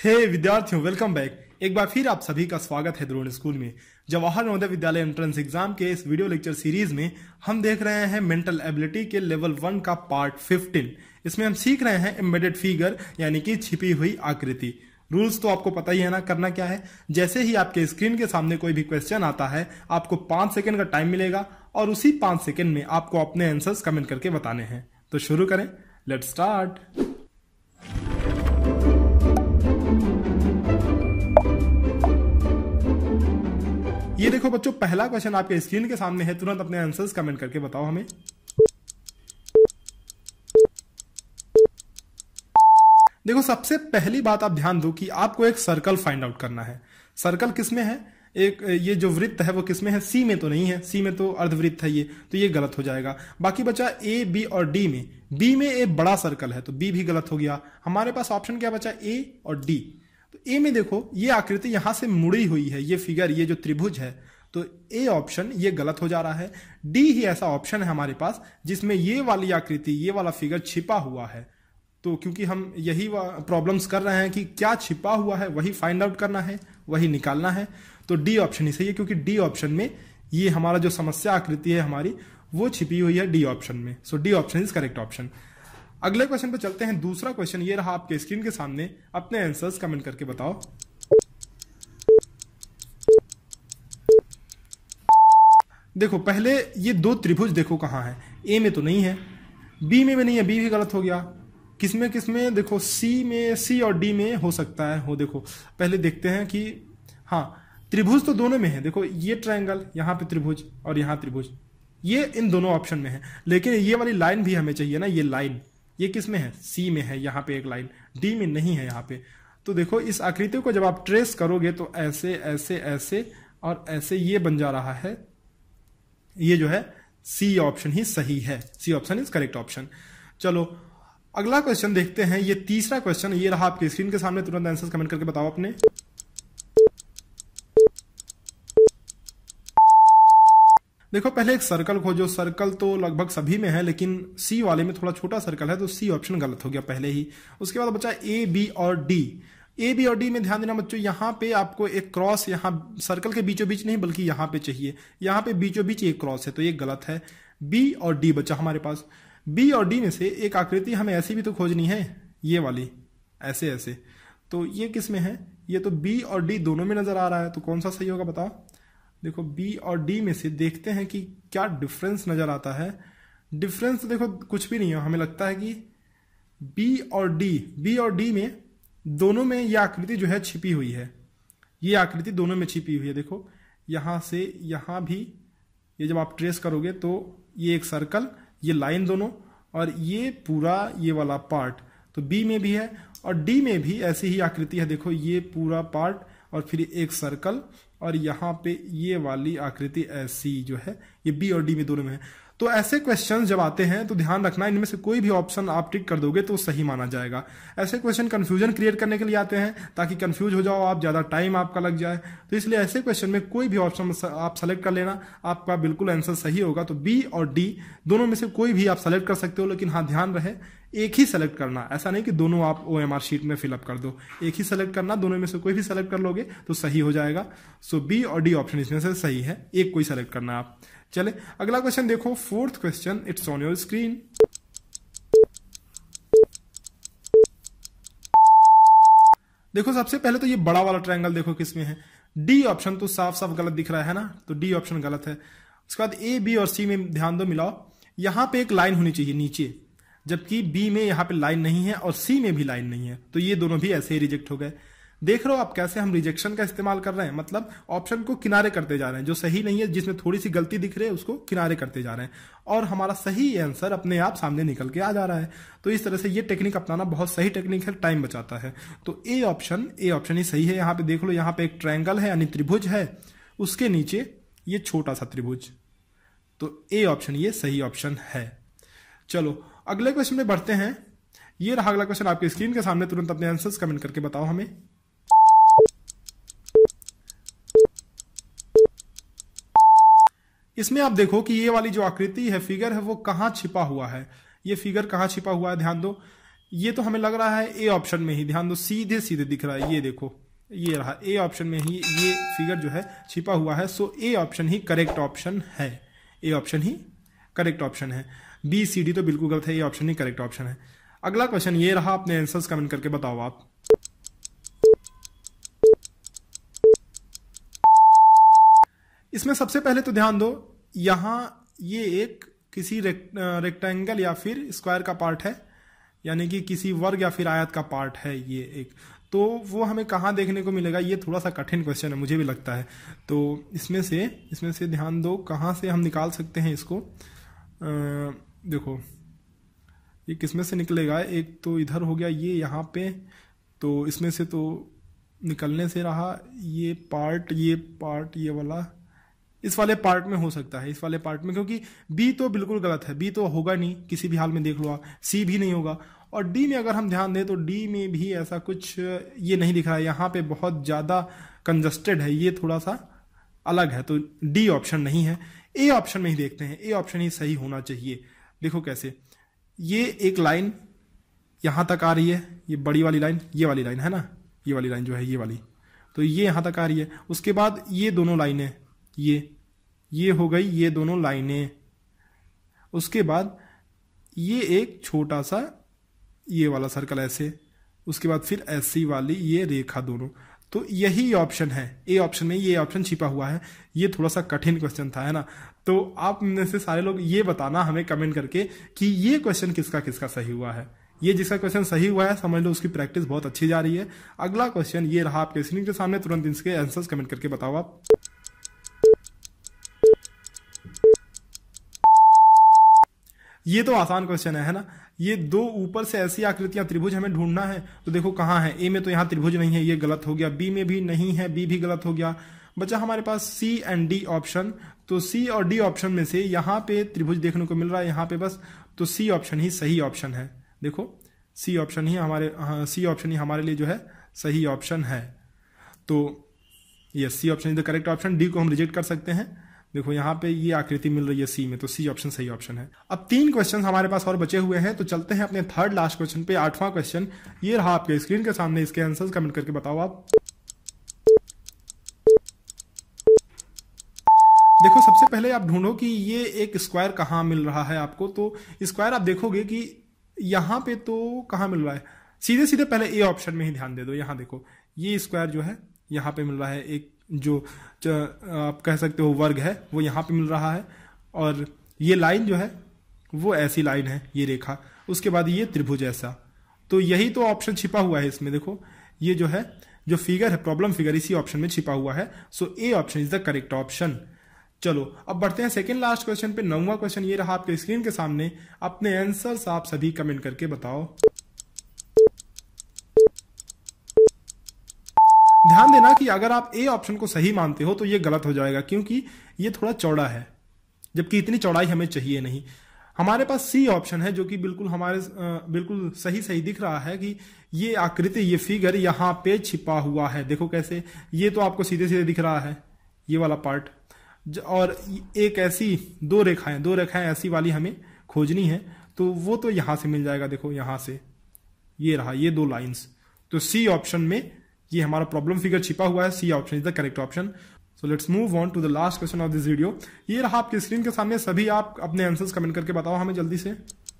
हे विद्यार्थियों, welcome back. एक बार फिर आप सभी का स्वागत है द्रोण स्कूल में। जवाहर नवोदय विद्यालय एंट्रेंस एग्जाम के इस वीडियो लेक्चर सीरीज में हम देख रहे हैं मेंटल एबिलिटी के लेवल 1 का पार्ट 15। इसमें हम सीख रहे हैं एम्बेडेड फिगर यानी कि छिपी हुई आकृति। रूल्स तो आपको पता ही है ना, करना क्या है। जैसे ही आपके स्क्रीन के सामने कोई भी क्वेश्चन आता है, आपको 5 सेकंड का टाइम मिलेगा और उसी 5 सेकंड में आपको अपने आंसर्स कमेंट करके बताने हैं। तो शुरू करें, लेट्स स्टार्ट। ये देखो बच्चों, पहला क्वेश्चन आपके स्क्रीन के सामने है। तुरंत अपने आंसर्स कमेंट करके बताओ हमें। देखो, सबसे पहली बात आप ध्यान दो कि आपको एक सर्कल फाइंड आउट करना है। सर्कल किसमें है? एक ये जो वृत्त है वो किसमें है? सी में तो नहीं है, सी में तो अर्धवृत्त है ये, तो ये गलत हो जाएगा। बाकी बचा ए, बी और डी में। बी में एक बड़ा सर्कल है तो बी भी गलत हो गया। हमारे पास ऑप्शन क्या बचा? ए और डी। तो ए में देखो, ये आकृति यहां से मुड़ी हुई है, ये फिगर, ये जो त्रिभुज है, तो ए ऑप्शन ये गलत हो जा रहा है। डी ही ऐसा ऑप्शन है हमारे पास जिसमें ये वाली आकृति, ये वाला फिगर छिपा हुआ है। तो क्योंकि हम यही प्रॉब्लम्स कर रहे हैं कि क्या छिपा हुआ है वही फाइंड आउट करना है, वही निकालना है, तो डी ऑप्शन ही सही है, क्योंकि डी ऑप्शन में ये हमारा जो समस्या आकृति है हमारी, वो छिपी हुई है डी ऑप्शन में। So D option is correct option. अगले क्वेश्चन पे चलते हैं। दूसरा क्वेश्चन ये रहा आपके स्क्रीन के सामने। अपने आंसर्स कमेंट करके बताओ। देखो, पहले ये दो त्रिभुज देखो कहां है। ए में तो नहीं है, बी में भी नहीं है, बी भी गलत हो गया। किसमें किसमें? देखो, सी में, सी और डी में हो सकता है हो। देखो पहले देखते हैं कि हाँ, त्रिभुज तो दोनों में है। देखो, ये ट्रायंगल, यहाँ पे त्रिभुज और यहाँ त्रिभुज, ये इन दोनों ऑप्शन में है। लेकिन ये वाली लाइन भी हमें चाहिए ना, ये लाइन, ये किस में है? सी में है, यहाँ पे एक लाइन, डी में नहीं है यहाँ पे। तो देखो, इस आकृति को जब आप ट्रेस करोगे तो ऐसे ऐसे ऐसे और ऐसे ये बन जा रहा है। ये जो है सी ऑप्शन ही सही है, C option is correct option. चलो अगला क्वेश्चन देखते हैं। ये तीसरा क्वेश्चन ये रहा आपके स्क्रीन के सामने। तुरंत आंसर कमेंट करके बताओ अपने। देखो, पहले एक सर्कल खोजो। सर्कल तो लगभग सभी में है, लेकिन सी वाले में थोड़ा छोटा सर्कल है, तो सी ऑप्शन गलत हो गया पहले ही। उसके बाद बचा ए, बी और डी। ए, बी और डी में ध्यान देना बच्चों, यहाँ पे आपको एक क्रॉस, यहाँ सर्कल के बीचों बीच नहीं बल्कि यहाँ पे चाहिए। यहाँ पे बीचों बीच एक क्रॉस है, तो ये गलत है। बी और डी बचा हमारे पास। बी और डी में से एक आकृति हमें ऐसी भी तो खोजनी है, ये वाली, ऐसे ऐसे। तो ये किस में है? ये तो बी और डी दोनों में नजर आ रहा है, तो कौन सा सही होगा बताओ। देखो, बी और डी में से देखते हैं कि क्या डिफरेंस नजर आता है। डिफरेंस तो देखो कुछ भी नहीं है। हमें लगता है कि बी और डी में दोनों में ये आकृति जो है छिपी हुई है। ये आकृति दोनों में छिपी हुई है। देखो, यहां से यहां भी, ये जब आप ट्रेस करोगे तो ये एक सर्कल, ये लाइन दोनों, और ये पूरा ये वाला पार्ट तो बी में भी है और डी में भी ऐसी ही आकृति है। देखो, ये पूरा पार्ट और फिर एक सर्कल, और यहाँ पे ये वाली आकृति ऐसी जो है, ये बी और डी में दोनों में है। तो ऐसे क्वेश्चंस जब आते हैं तो ध्यान रखना, इनमें से कोई भी ऑप्शन आप टिक कर दोगे तो सही माना जाएगा। ऐसे क्वेश्चन कंफ्यूजन क्रिएट करने के लिए आते हैं, ताकि कंफ्यूज हो जाओ आप, ज्यादा टाइम आपका लग जाए। तो इसलिए ऐसे क्वेश्चन में कोई भी ऑप्शन आप सेलेक्ट कर लेना, आपका बिल्कुल आंसर सही होगा। तो बी और डी दोनों में से कोई भी आप सेलेक्ट कर सकते हो, लेकिन हाँ ध्यान रहे एक ही सेलेक्ट करना। ऐसा नहीं कि दोनों आप OMR शीट में फिलअप कर दो, एक ही सेलेक्ट करना। दोनों में से कोई भी सेलेक्ट कर लोगे तो सही हो जाएगा। सो बी और डी ऑप्शन इसमें से सही है, एक कोई सेलेक्ट करना आप। चले अगला क्वेश्चन देखो, fourth question, it's on your screen. देखो, सबसे पहले तो ये बड़ा वाला ट्रायंगल देखो किसमें है। डी ऑप्शन तो साफ साफ गलत दिख रहा है ना, तो डी ऑप्शन गलत है। उसके बाद ए, बी और सी में ध्यान दो, मिलाओ। यहां पे एक लाइन होनी चाहिए नीचे, जबकि बी में यहां पे लाइन नहीं है और सी में भी लाइन नहीं है, तो ये दोनों भी ऐसे ही रिजेक्ट हो गए। देख रहे हो आप कैसे हम रिजेक्शन का इस्तेमाल कर रहे हैं, मतलब ऑप्शन को किनारे करते जा रहे हैं। जो सही नहीं है, जिसमें थोड़ी सी गलती दिख रही है, उसको किनारे करते जा रहे हैं, और हमारा सही आंसर अपने आप सामने निकल के आ जा रहा है। तो इस तरह से ये टेक्निक अपनाना बहुत सही टेक्निक है, टाइम बचाता है। तो ए ऑप्शन ही सही है। यहाँ पे देख लो, यहाँ पे एक ट्रायंगल है यानी त्रिभुज है, उसके नीचे ये छोटा सा त्रिभुज, तो ए ऑप्शन ये सही ऑप्शन है। चलो अगले क्वेश्चन में बढ़ते हैं। ये रहा अगला क्वेश्चन आपके स्क्रीन के सामने। तुरंत अपने आंसर्स कमेंट करके बताओ हमें। इसमें आप देखो कि ये वाली जो आकृति है, फिगर है, वो कहां छिपा हुआ है। ये फिगर कहां छिपा हुआ है, ध्यान दो। ये तो हमें लग रहा है ए ऑप्शन में ही, ध्यान दो सीधे सीधे दिख रहा है, ये देखो ये रहा, ए ऑप्शन में ही ये फिगर जो है छिपा हुआ है। सो ए ऑप्शन ही करेक्ट ऑप्शन है, ए ऑप्शन ही करेक्ट ऑप्शन है। बी सी डी तो बिल्कुल गलत है, ए ऑप्शन ही करेक्ट ऑप्शन है। अगला क्वेश्चन ये रहा, अपने आंसर्स कमेंट करके बताओ आप। इसमें सबसे पहले तो ध्यान दो, यहां ये एक किसी रेक्टेंगल या फिर स्क्वायर का पार्ट है, यानी कि किसी वर्ग या फिर आयत का पार्ट है ये एक, तो वो हमें कहाँ देखने को मिलेगा, ये थोड़ा सा कठिन क्वेश्चन है मुझे भी लगता है। तो इसमें से ध्यान दो कहाँ से हम निकाल सकते हैं इसको। देखो ये किसमें से निकलेगा, एक तो इधर हो गया ये यहाँ पे, तो इसमें से तो निकलने से रहा ये पार्ट ये वाला, इस वाले पार्ट में हो सकता है, इस वाले पार्ट में, क्योंकि बी तो बिल्कुल गलत है, बी तो होगा नहीं किसी भी हाल में, देख लो आप, सी भी नहीं होगा। और डी में अगर हम ध्यान दें तो डी में भी ऐसा कुछ ये नहीं दिख रहा है, यहाँ पे बहुत ज़्यादा कंजस्टेड है, ये थोड़ा सा अलग है, तो डी ऑप्शन नहीं है। ए ऑप्शन में ही देखते हैं, ए ऑप्शन ही सही होना चाहिए। देखो कैसे, ये एक लाइन यहाँ तक आ रही है, ये बड़ी वाली लाइन, ये वाली लाइन है ना, ये वाली लाइन जो है ये वाली, तो ये यहाँ तक आ रही है। उसके बाद ये दोनों लाइनें, ये हो गई ये दोनों लाइनें। उसके बाद ये एक छोटा सा ये वाला सर्कल ऐसे, उसके बाद फिर ऐसी वाली ये रेखा दोनों, तो यही ऑप्शन है, ए ऑप्शन में ये ऑप्शन छिपा हुआ है। ये थोड़ा सा कठिन क्वेश्चन था, है ना। तो आप में से सारे लोग ये बताना हमें कमेंट करके कि ये क्वेश्चन किसका किसका सही हुआ है। ये जिसका क्वेश्चन सही हुआ है समझ लो उसकी प्रैक्टिस बहुत अच्छी जा रही है। अगला क्वेश्चन ये रहा आपके स्क्रीन के सामने, तुरंत इसके आंसर्स कमेंट करके बताओ आप। ये तो आसान क्वेश्चन है ना। ये दो ऊपर से ऐसी आकृतियां त्रिभुज हमें ढूंढना है, तो देखो कहाँ है, ए में तो यहाँ त्रिभुज नहीं है, ये गलत हो गया, बी में भी नहीं है, बी भी गलत हो गया। बचा हमारे पास सी एंड डी ऑप्शन, तो सी और डी ऑप्शन में से यहाँ पे त्रिभुज देखने को मिल रहा है यहाँ पे बस, तो सी ऑप्शन ही सही ऑप्शन है। देखो सी ऑप्शन ही हमारे लिए जो है सही ऑप्शन है। तो ये C option is the correct option. D को हम रिजेक्ट कर सकते हैं। देखो यहाँ पे ये आकृति मिल रही है सी में, तो सी ऑप्शन सही ऑप्शन है। अब 3 क्वेश्चन हमारे पास और बचे हुए हैं, तो चलते हैं अपने थर्ड लास्ट क्वेश्चन पे। 8वां क्वेश्चन ये रहा आपके स्क्रीन के सामने, इसके आंसर्स कमेंट करके बताओ आप। देखो सबसे पहले आप ढूंढो कि ये एक स्क्वायर कहाँ मिल रहा है आपको। तो स्क्वायर आप देखोगे कि यहाँ पे तो कहाँ मिल रहा है, सीधे सीधे पहले ए ऑप्शन में ही ध्यान दे दो। यहाँ देखो ये स्क्वायर जो है यहाँ पे मिल रहा है, एक जो आप कह सकते हो वर्ग है वो यहाँ पे मिल रहा है, और ये लाइन जो है वो ऐसी लाइन है, ये रेखा, उसके बाद ये त्रिभुज ऐसा। तो यही तो ऑप्शन छिपा हुआ है इसमें। देखो ये जो है जो फिगर है, प्रॉब्लम फिगर, इसी ऑप्शन में छिपा हुआ है। So A option is the correct option. चलो अब बढ़ते हैं सेकेंड लास्ट क्वेश्चन पे। 9वां क्वेश्चन ये रहा आपके स्क्रीन के सामने। अपने आंसर्स आप सभी कमेंट करके बताओ। ध्यान देना कि अगर आप ए ऑप्शन को सही मानते हो तो ये गलत हो जाएगा, क्योंकि ये थोड़ा चौड़ा है, जबकि इतनी चौड़ाई हमें चाहिए नहीं। हमारे पास सी ऑप्शन है जो कि बिल्कुल हमारे बिल्कुल सही दिख रहा है कि ये आकृति, ये फिगर यहाँ पे छिपा हुआ है। देखो कैसे, ये तो आपको सीधे सीधे दिख रहा है ये वाला पार्ट, और एक ऐसी दो रेखाएं ऐसी वाली हमें खोजनी है, तो वो तो यहां से मिल जाएगा। देखो यहां से ये रहा, ये 2 लाइंस, तो सी ऑप्शन में ये हमारा प्रॉब्लम फिगर छिपा हुआ है। C option is the correct option. So let's move on to the last question of this video. ये रहा आपके स्क्रीन के सामने, सभी आप अपने आंसर्स कमेंट करके बताओ हमें जल्दी से।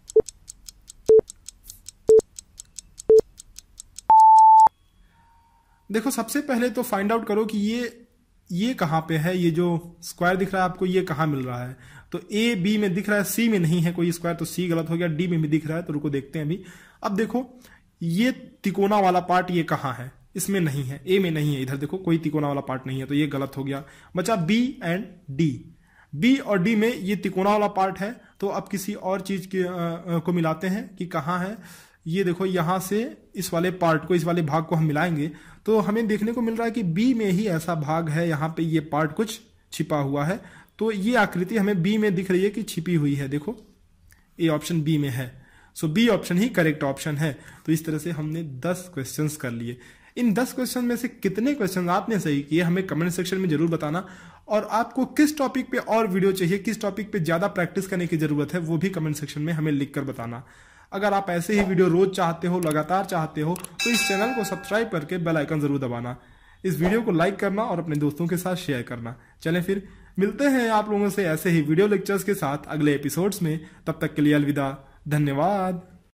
देखो सबसे पहले तो फाइंड आउट करो कि ये कहां पे है, ये जो स्क्वायर दिख रहा है आपको ये कहां मिल रहा है। तो ए बी में दिख रहा है, सी में नहीं है कोई स्क्वायर, तो सी गलत हो गया। डी में भी दिख रहा है, तो रुको देखते हैं अभी। अब देखो ये तिकोना वाला पार्ट ये कहां है, इसमें नहीं है, ए में नहीं है, इधर देखो कोई तिकोना वाला पार्ट नहीं है, तो ये गलत हो गया। बचा बी एंड डी। बी और डी में ये तिकोना वाला पार्ट है, तो अब किसी और चीज को मिलाते हैं कि कहाँ है। ये देखो यहां से इस वाले पार्ट को, इस वाले भाग को हम मिलाएंगे, तो हमें देखने को मिल रहा है कि बी में ही ऐसा भाग है, यहाँ पे ये पार्ट कुछ छिपा हुआ है। तो ये आकृति हमें बी में दिख रही है कि छिपी हुई है। देखो ए ऑप्शन बी में है, सो बी ऑप्शन ही करेक्ट ऑप्शन है। तो इस तरह से हमने 10 क्वेश्चंस कर लिए। इन 10 क्वेश्चन में से कितने क्वेश्चन आपने सही किए हमें कमेंट सेक्शन में जरूर बताना, और आपको किस टॉपिक पे और वीडियो चाहिए, किस टॉपिक पे ज्यादा प्रैक्टिस करने की जरूरत है, वो भी कमेंट सेक्शन में हमें लिखकर बताना। अगर आप ऐसे ही वीडियो रोज चाहते हो, लगातार चाहते हो, तो इस चैनल को सब्सक्राइब करके बेल आइकन जरूर दबाना। इस वीडियो को लाइक करना और अपने दोस्तों के साथ शेयर करना। चलें फिर मिलते हैं आप लोगों से ऐसे ही वीडियो लेक्चर्स के साथ अगले एपिसोड्स में। तब तक के लिए अलविदा, धन्यवाद।